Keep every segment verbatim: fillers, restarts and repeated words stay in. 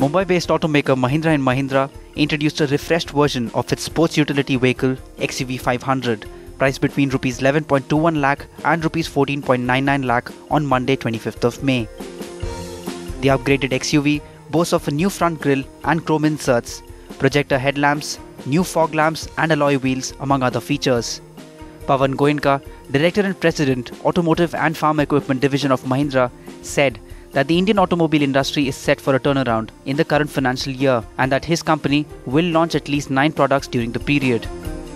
Mumbai-based automaker Mahindra and Mahindra introduced a refreshed version of its sports utility vehicle X U V five hundred, priced between rupees eleven point two one lakh and rupees fourteen point nine nine lakh on Monday twenty-fifth of May. The upgraded X U V boasts of a new front grille and chrome inserts, projector headlamps, new fog lamps and alloy wheels among other features. Pawan Goenka, Director and President, Automotive and Farm Equipment Division of Mahindra, said that the Indian automobile industry is set for a turnaround in the current financial year and that his company will launch at least nine products during the period.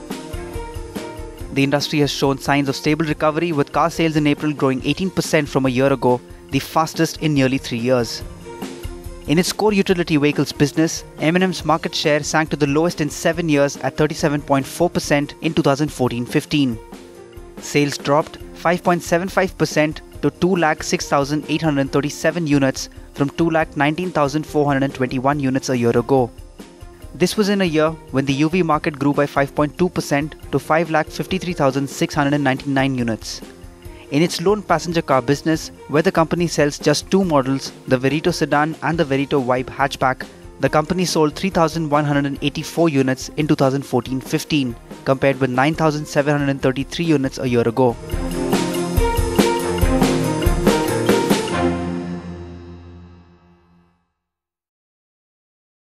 The industry has shown signs of stable recovery, with car sales in April growing eighteen percent from a year ago, the fastest in nearly three years. In its core utility vehicles business, M and M's market share sank to the lowest in seven years at thirty-seven point four percent in two thousand fourteen fifteen. Sales dropped five point seven five percent to two lakh six thousand eight hundred thirty-seven units from two lakh nineteen thousand four hundred twenty-one units a year ago. This was in a year when the U V market grew by five point two percent to five lakh fifty-three thousand six hundred ninety-nine units. In its lone passenger car business, where the company sells just two models, the Verito sedan and the Verito Vibe hatchback, the company sold three thousand one hundred eighty-four units in two thousand fourteen fifteen, compared with nine thousand seven hundred thirty-three units a year ago.